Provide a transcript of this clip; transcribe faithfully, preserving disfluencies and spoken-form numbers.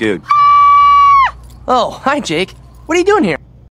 Dude. Oh, hi, Jake. What are you doing here?